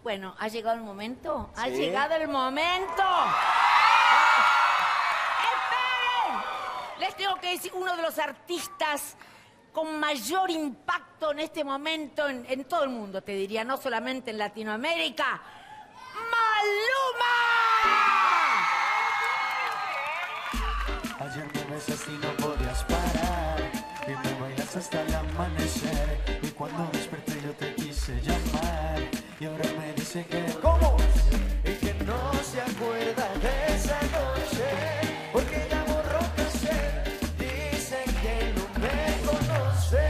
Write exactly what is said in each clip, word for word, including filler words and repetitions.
Bueno, ¿ha llegado el momento? ¿Ha ¿Sí? llegado el momento? ¡Esperen! Les tengo que decir, uno de los artistas con mayor impacto en este momento en, en todo el mundo, te diría, no solamente en Latinoamérica. ¡Maluma! Ayer me besaste y no podías parar y me bailas hasta el amanecer. Y cuando desperté yo te quise llamar y ahora me dice que... ¿Cómo? Y que no se acuerda de esa noche porque ya borró cassette. Dice que no me conoce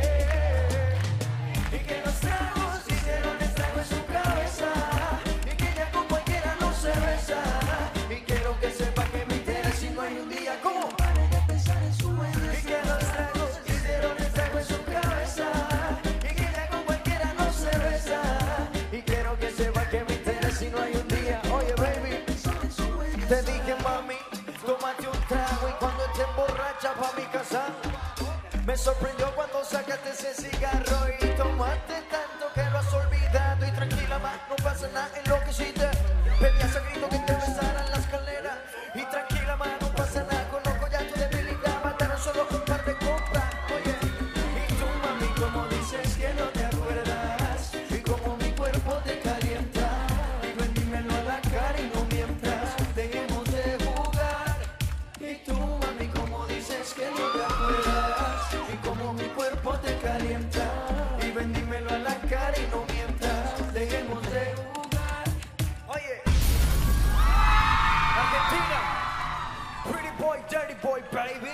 y que los tragos hicieron estrago en su cabeza y que ya con cualquiera no se besa. Y quiero que sepa que me interesa si no hay un día como para de pensar en su belleza. Y que los tragos hicieron estrago en su cabeza y que ya con cualquiera no se besa. Y quiero que sepa que me interesa si no hay un día. Oye baby, te dije mami, tómate un trago y cuando estés borracha pa' mi casa. Me sorprendió cuando sacaste ese cigarro y tomaste tanto que lo has olvidado. Y tranquila más, no pasa nada en lo que hiciste. Pedías a grito que te besara en la escalera. Y tranquila más, no pasa nada, conozco ya tu debilidad. Mataron solo un par de copas. Oye, y tú mami, como dices que no te acuerdas y como mi cuerpo te calienta. Y ven, dímelo a la cara y no mientras dejemos de jugar. Y tú mami, como dices que no te acuerdas y como mi cuerpo te calienta. Y ven, dímelo a la cara y no mientras dejemos de jugar. Oye, Argentina, pretty boy, dirty boy, baby.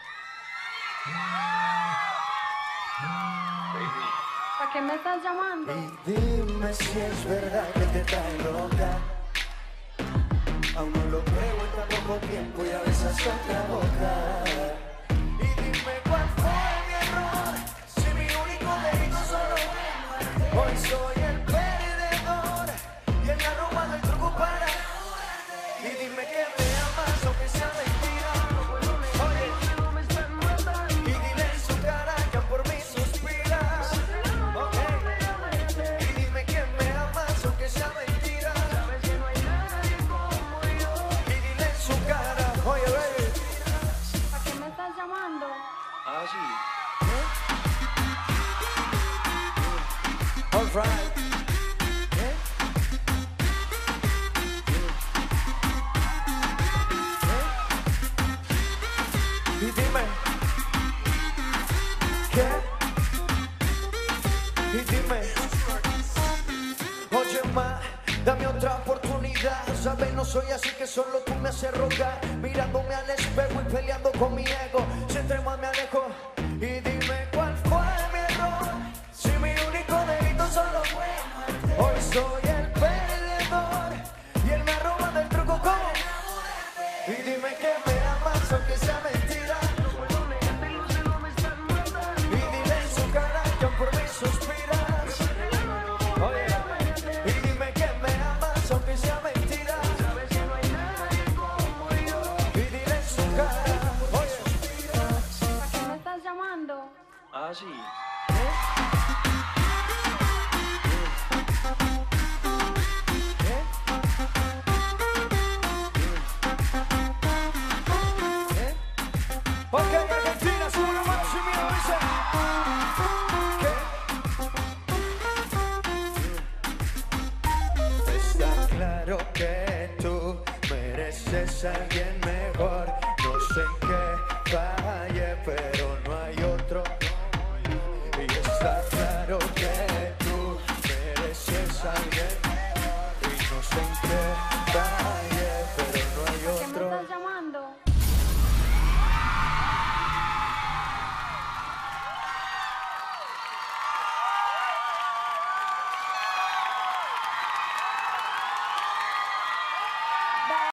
¿Para qué me estás llamando? Y dime si es verdad que te trae loca. Aún no lo creo en tan poco tiempo y a veces otra boca. Y dime cuál fue mi error, si mi único delito solo hoy soy el perdedor y él me ha robado el truco para. Y dime que me amas aunque sea mentira. Oye, y dile en su cara que por mí suspiras. Okay. Y dime que me amas aunque sea mentira. Y dile en su cara, oye baby. ¿Para qué me estás llamando? Ah, sí. All right. ¿Eh? ¿Eh? Y dime, ¿qué? Y dime, oye ma, dame otra oportunidad. Sabes, no soy así que solo tú me haces rogar. Mirándome al espejo y peleando con mi ego. Si entre más me alejo. Y dime cuál fue mi error, si mi único delito solo fue. Hoy soy el perdedor y él me ha robado el truco como. Y dime que me amas aunque sea mentira. Y dile en su cara que aún por mí suspiras. Oye, y dime que me amas aunque sea mentira. Y dile en su cara, oye. ¿Para qué me estás llamando? Ah, sí. Ok, Argentina, sube la mano sin miedo, dice. ¿Qué? Está claro que tú mereces a alguien mejor. No sé